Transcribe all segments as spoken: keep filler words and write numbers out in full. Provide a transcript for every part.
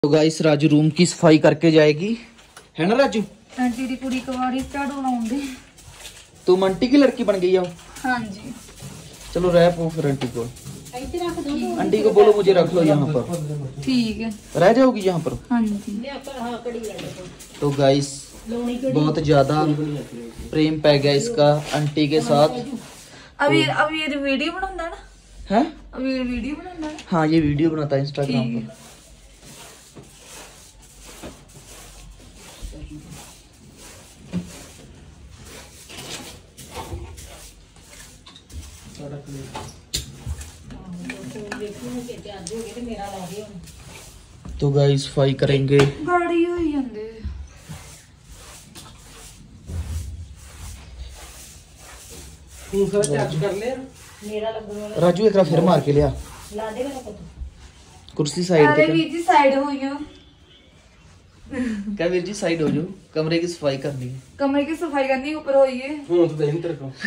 तो guys Raju room की सफाई करके जाएगी, है ना राजू? आंटी दी कुड़ी कवाड़ी झाड़ू लाउंदे। तुम आंटी की लड़की बन गई हो? हाँ जी। चलो रह पो फिर आंटी को। आंटी को बोलो मुझे रख लो यहाँ पर। ठीक है। रह जाओगी यहाँ पर? हाँ जी। तो गाइस बहुत ज्यादा प्रेम पै गया इसका आंटी के साथ। अभी अभी ये वीडियो बनाता है ना? है अभी ये वीडियो बनाता है? हाँ ये वीडियो बनाता है इंस्टाग्राम पर। तो गाइस सफाई करेंगे। गाड़ी होई जांदे। राजू एक फिर मार के लिया कुर्सी साइड। अरे वीर जी साइड हो जाओ। क्या वीर जी साइड हो जाओ, कमरे की सफाई करनी है। कमरे की सफाई करनी ऊपर होइए। फोन तो दे तेरे को।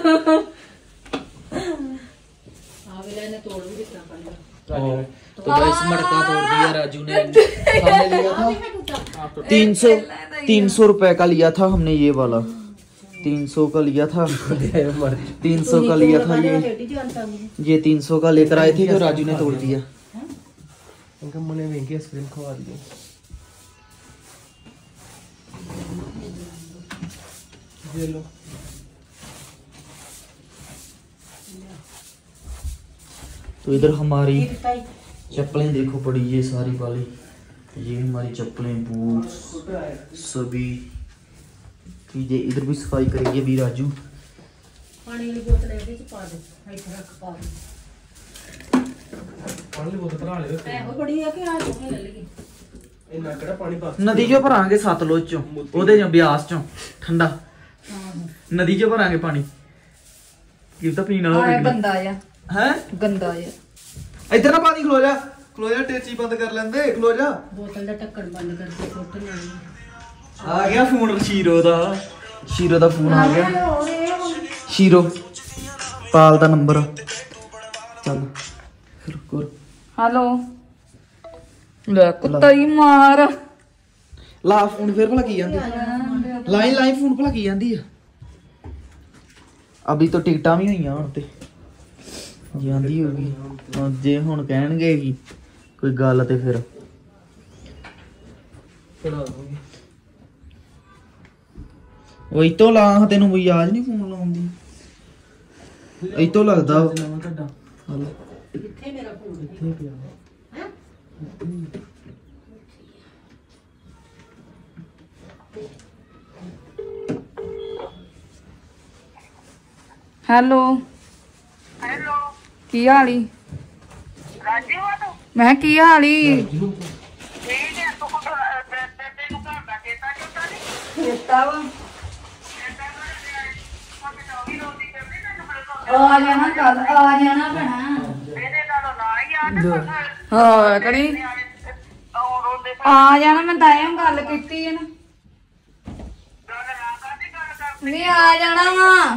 तो गाइस मटका तोड़ दिया राजू ने। हमने लिया था तीन सौ तीन सौ रुपए का लिया था हमने, ये वाला तीन सौ का लिया था। तीन सौ का लिया था ये ये तीन सौ का लेकर आए थे, तो राजू ने तोड़ दिया। मैंने महंगी आइसक्रीम खवा दी। ये लो। तो इधर हमारी चप्पलें देखो पड़ी, ये सारी वाली, ये हमारी चप्पलें, बूट सभी। ये इधर भी सफाई करेंगे अभी राजू। पानी की बोतल ऐसे ही पा दे, इधर रख पा दे। पानी की बोतल भरा ले। ए वो बड़ी है कि आज में ले लेगी। ए ना कड़ा पानी पा। नदी चो भरांगे सतलुज चो, ओदे चो ब्यास चो ठंडा। हां नदी चो भरांगे पानी। की तो पीना आया गंदा आया। हैं गंदा आया। इधर ना पानी खलो जा, खलो जा, टेची बंद कर लेंदे, खलो जा। बोतल दा ढक्कन बंद करके सुੱਟ ਲੈਣੀ। आ गया फोन शीरो दा, शीरो दा फोन आ गया। शीरो पाल दा नंबर चल फिर कर। हेलो ले कुत्ता ही मार ला फोन फिर भला की जांदी, लाइन लाइन फोन भला की जांदी है। अभी तो टिकटां भी होईयां हुण ते ਜਾਂਦੀ ਹੋਗੀ। ਜੇ ਹੁਣ ਕਹਿਣਗੇ ਕਿ ਕੋਈ ਗੱਲ ਤੇ ਫਿਰ ਚੜਾ ਦੂੰਗੀ। ਉਹ ਇਤੋਂ ਲਾ, ਤੈਨੂੰ ਕੋਈ ਯਾਦ ਨਹੀਂ ਫੋਨ ਲਾਉਣ ਦੀ? ਇਤੋਂ ਲੱਗਦਾ ਨਵਾਂ ਤੁਹਾਡਾ। ਹਲੋ ਕਿੱਥੇ ਮੇਰਾ ਫੋਨ? ਇੱਥੇ ਪਿਆ ਹੈ। हेलो हेलो की हाली? राजी हो तू? मैं की हाली? ठीक है तू कुछ तेरे को घर का चेता चुता नहीं चेता वा चेता कर भाभी रोटी करनी ना तो आ जाना कल, आ जाना भैणा। मेरे नालों ना ही आ हां करी और रोंदे आ जाना। मैं ताया गल कीती है ना, गल ना करदी गल कर नहीं आ जाना वा।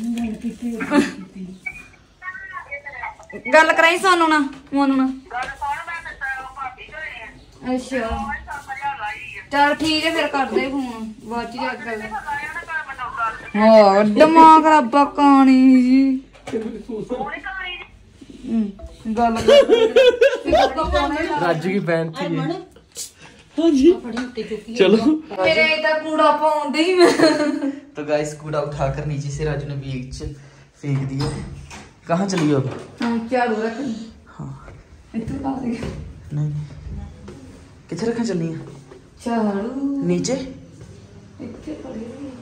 गल कराई सोनू ना मोनू ना। गल सुन मैं ते भाभी घरे है। अच्छा ओए समझा लाई है चल ठीक है फिर कर दे फोन बाद च जा कर। लाया ना कर मनो गल हां दिमाग रा बकानी जी। सोनी कहानी हम्म, गल कर राजू की बहन थी ये। बड़ी उत्ते चुकी है। चलो मेरे इधर कूड़ा पाउंदे ही मैं। तो गाइस कूड़ा उठाकर नीचे से राजू ने बीच से फेंक दिया। कहाँ चली हो अब? हम झाड़ू रख। हाँ इतने ला दे। नहीं नहीं किथे रखा चलनी है? झाड़ू नीचे इतने पड़ी हुई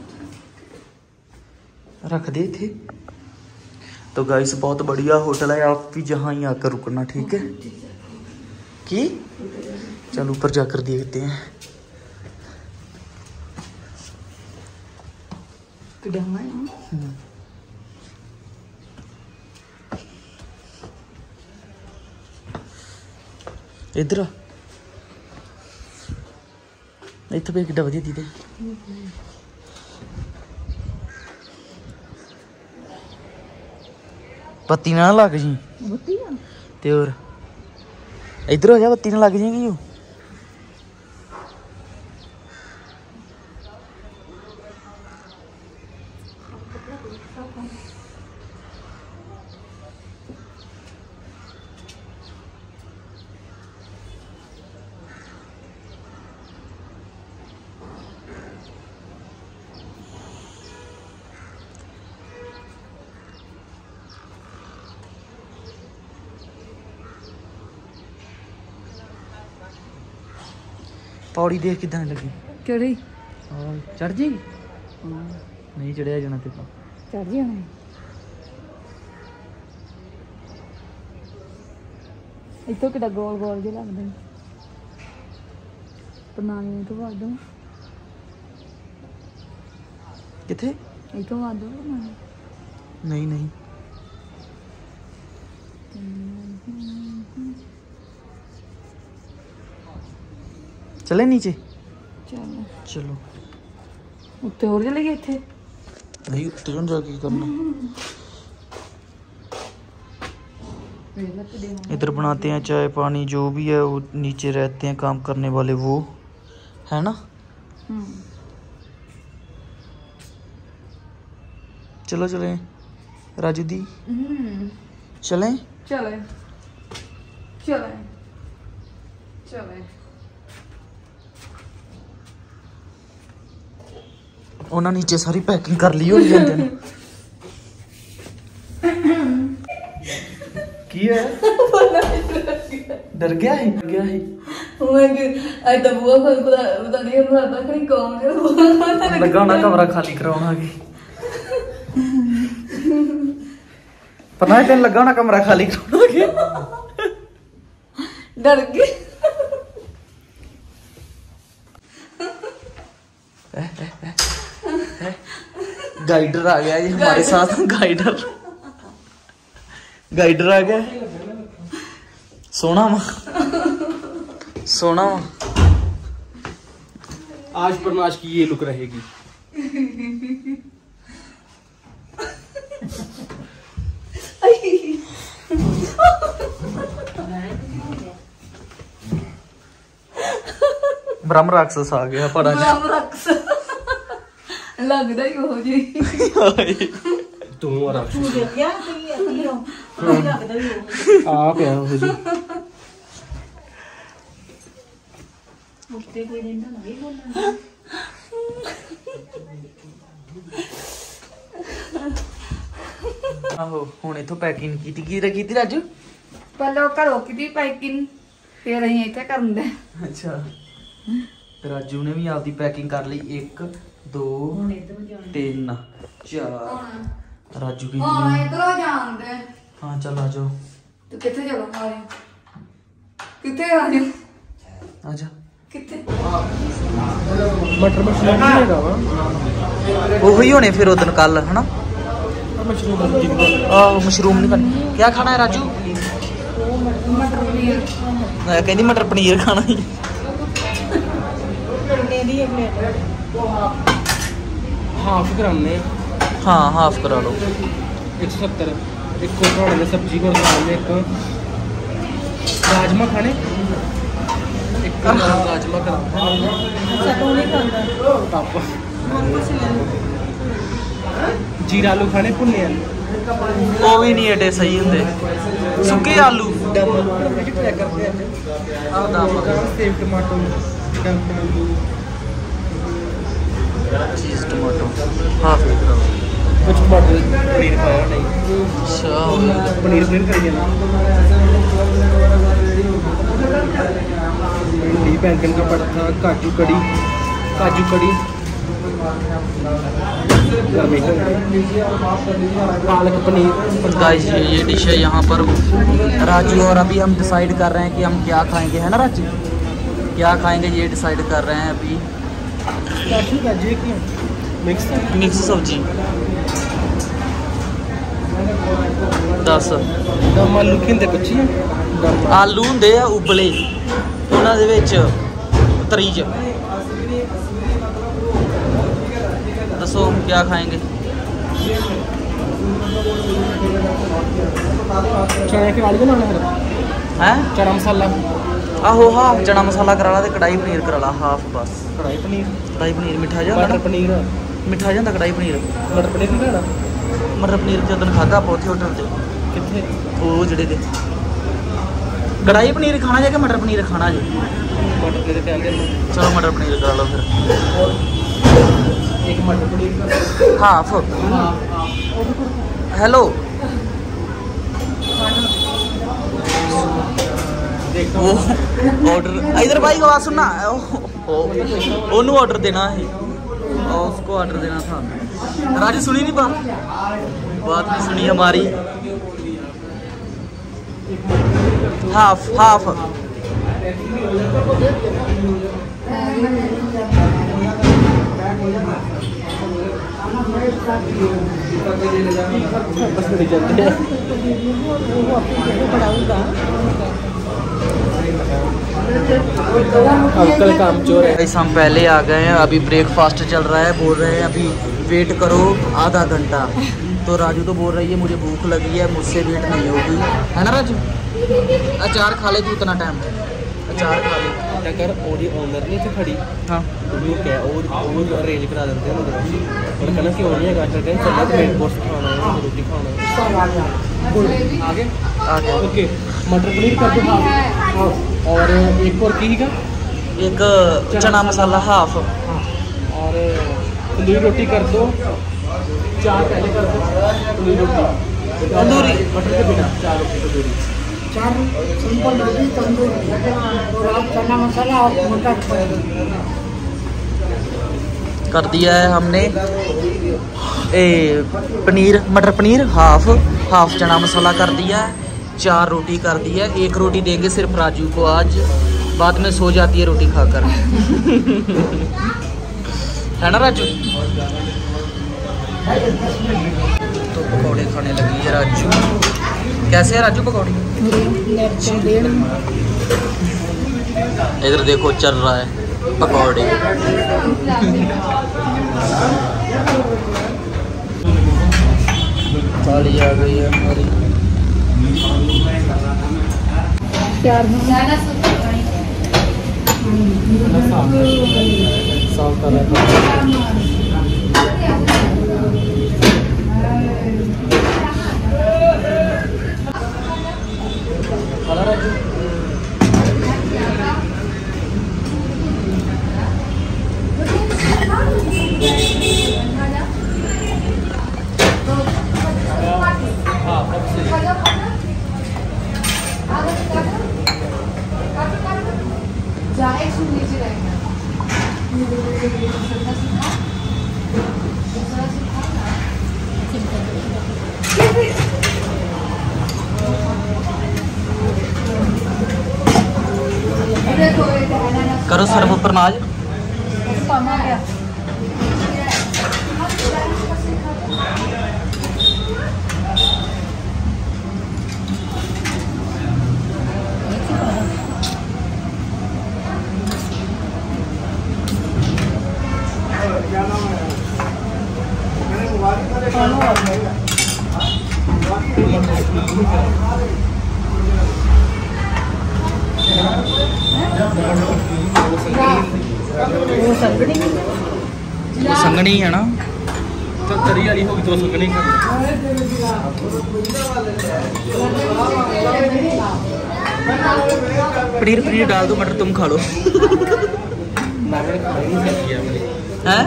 रख दे थे। तो गाइस बहुत बढ़िया होटल है, आप भी जहाँ ही आकर रुकना, ठीक है? कि चल ऊपर जाकर देखते हैं। इधर इतना भी कितना वधिया दीदी। बत्ती ना लग जी। ते और इधर हो जा, बत्ती ना लग जाएगी। पौड़ी देख किदां लगी ਕਿਹੜੀ चढ़ जाएगी नहीं चढ़िया जाना ते ਚੜ ਜਾਣਾ ਇੱਥੋਂ ਕਿੱਡਾ ਗੋਲ ਗੋਲ ਜਿਹਾ ਲੱਗਦਾ ਪਨਾਮੀ ਤੋਂ ਵਾਦੋਂ किथे ਇੱਥੋਂ ਵਾਦੋਂ ਪਨਾਮੀ नहीं नहीं चले नीचे ਚੱਲ चलो ਉੱਤੇ ਹੋਰ ਚਲੇ ਗਏ ਇੱਥੇ नहीं उत्ते जाके करना इधर बनाते हैं चाय पानी जो भी है वो नीचे रहते हैं काम करने वाले वो है ना चलो चले राजू दी चलें चले चले चले उन्होंने नीचे सारी पैकिंग कर ली होनी जाते हैं की है डर गया है डर गया है मैं तो बुआ को पता नहीं हम पता नहीं कौन है लगा होना कमरा खाली कराना की पता है तेन लगा होना कमरा खाली कराना की डर गए गाइडर आ गया जी हमारे साथ गाइडर गाइडर आ गया सोना वा सोना वा आज प्रनाश की ये लुक रहेगी। ब्रह्म राक्षस आ गया पड़ा लगदा ही हो जी तू और आप आप है हो जी ਉੱਤੇ ਕੋਈ ਦਿੰਦਾ ਨਾ ਵੀ ਬੋਲਣਾ आहो हुण इथों पैकिंग कीती की कीती राजू पहले घरों की पैकिंग फिर अं इतने करते अच्छा राजू ने भी आपकी पैकिंग कर ली एक दो तीन चार राजू की इधरों जानते हाँ चल आ जाओ तो कितने चलो आ जाओ कितने आ जाओ आ जा कितने मटर मशरूम मिलेगा वा वही होने फिर उधर कल है ना मशरूम आहो मशरूम नहीं खाने क्या खाना है राजू मटर पनीर कहती मटर पनीर खाना ही हाफ कराने हाँ हाफ करा लो एक सौ सत्तर एक कोटरा में सब्जी को सामने एक राजमा खाने एक राजमा करा पापा जीरा आलू खाने भुन्ने आलू वो भी नहीं एडे सही होंगे सुके आलू सेब टमाटो चीज टमाटो हाफ करा लो कुछ टमाटर पनीर पाया नहीं अच्छा पनीर पनीर करी जाना भिंडी बैंगन का पड़ता काजू कड़ी काजू कड़ी पालक पनीर गाइस ये ये डिश है यहाँ पर राजू और अभी हम डिसाइड कर रहे हैं कि हम क्या खाएंगे है ना राजू क्या खाएंगे ये डिसाइड कर रहे हैं अभी मिक्स मिक्स सब्जी दस दम आलू खिंदे कच्ची आलू होंगे आ उबले उन्होंने विच तरी च दसो हम क्या खाएंगे चने की वाली बनाना है हैं चना मसाला आहो हाफ चना मसाला करा ला ते कढ़ाई पनीर करा ला हाफ बस कढ़ाई पनीर कढ़ाई पनीर मिठा जा मटर पनीर मिठा जाता कढ़ाई पनीर मटर पनीर नहीं खाना मटर पनीर के उदन खादा आप उत्थे होटल ते कितने वो जड़े दे कढ़ाई पनीर खाना है कि मटर पनीर खाना जी मटर पनीर के आगे चलो मटर पनीर करा लो फिर एक मटर पनीर हाफ हेलो वो ऑर्डर इधर भाई आवाज सुनना ओनू ऑर्डर देना है, उसको ऑर्डर देना था। राजू सुनी नहीं बात, बात नहीं सुनी हमारी। हाफ हाफ अंकल काम चोर है। हम पहले आ गए हैं, अभी ब्रेकफास्ट चल रहा है। बोल रहे हैं अभी वेट करो आधा घंटा। तो राजू तो बोल रही है मुझे भूख लगी है, मुझसे वेट नहीं होगी, है ना राजू? अचार खा ले तू इतना टाइम, अचार खा ले। अगर ओडी ओनर नहीं थे खड़ी, हाँ तो वो क्या और और अरेंज करा देते हैं उधर और कहना कि ओडी है गाजर का चला तो मेन कोर्स खाना है, रोटी खाना है। आगे आगे ओके मटर पनीर कर दो हाफ, और एक और की का एक चना मसाला हाफ, और तंदूरी रोटी कर दो चार, पहले कर दो तंदूरी रोटी तंदूरी मटर के बिना चार रोटी तंदूरी, चार सिंपल रोटी तंदूरी और चना मसाला और मटर कर दिया है हमने। ए पनीर मटर पनीर हाफ, हाफ चना मसाला कर दिया है, चार रोटी कर दी है। एक रोटी देंगे सिर्फ राजू को आज, बाद में सो जाती है रोटी खाकर है ना राजू? तो पकौड़े खाने लगी है राजू। कैसे है राजू पकौड़े? इधर देखो चल रहा है पकौड़े। थाली आ गई है हमारी। करो सर्व प्रनाज। वो संगनी है ना, तो तरी वाली होगी तो संगनी कर पनीर पनीर डाल दो, मटर तुम खा लो हैं?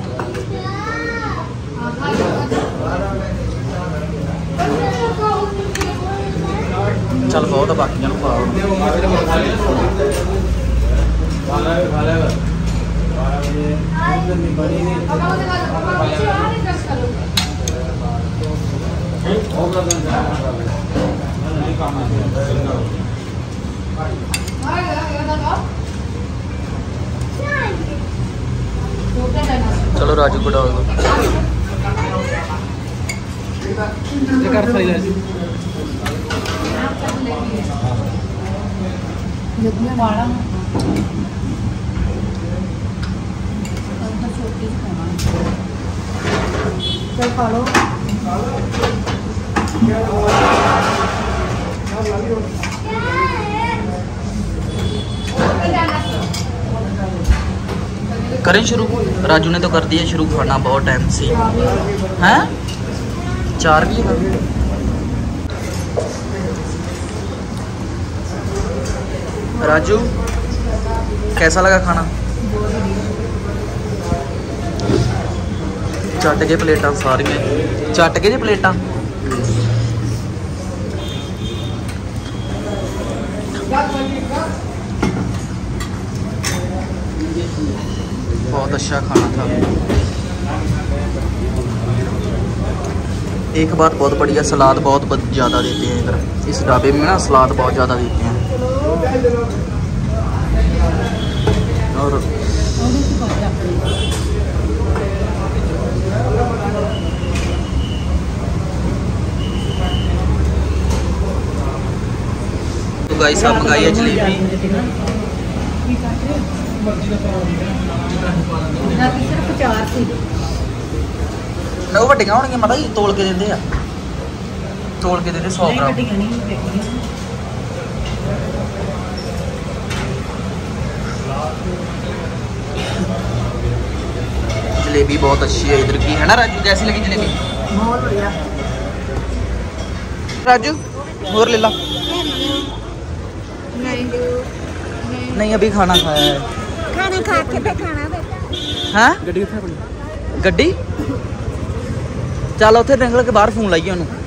चल बहुत बाकी पाओ। चलो राजू को डाल दो। करें शुरू? राजू ने तो कर दिया शुरू खाना बहुत टाइम से। हैं चार भी राजू कैसा लगा खाना? चट के प्लेटा सारियां चट के जी प्लेटा। बहुत अच्छा खाना था। एक बात बहुत बढ़िया, सलाद बहुत ज़्यादा देते हैं इधर इस ढाबे में ना, सलाद बहुत ज़्यादा देते हैं। और तो गाइस आप मंगाई है जलेबी। ना वो ਵੱਡੀਆਂ ਹੋਣਗੀਆਂ ਮਾਤਾ ਜੀ, ਤੋਲ ਕੇ ਦਿੰਦੇ ਆ, ਤੋਲ ਕੇ ਦਿੰਦੇ सौ ग्राम। जलेबी बहुत अच्छी है इधर की, है ना राजू? कैसी लगी जलेबी? बहुत बढ़िया। राजू और ले ला। नहीं अभी खाना खाया है। खाना खा के पे खाना हाँ गड्डी कित्थे अपनी? गड्डी चल उत्थे निकल के बाहर फोन लाइए उन्होंने।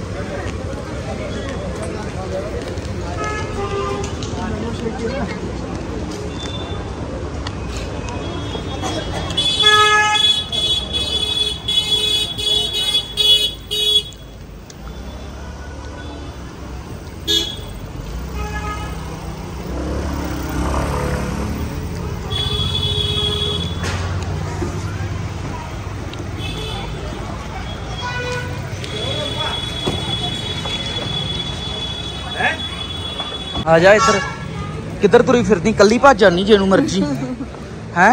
आ जा इधर, किधर तुरी फिरती कली भज जानी जेनू मर्जी हैं?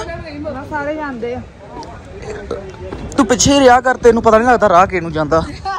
सारे जानते हैं। तू पिछे रिहा कर, तेनू पता नहीं लगता राह किहनू जांदा।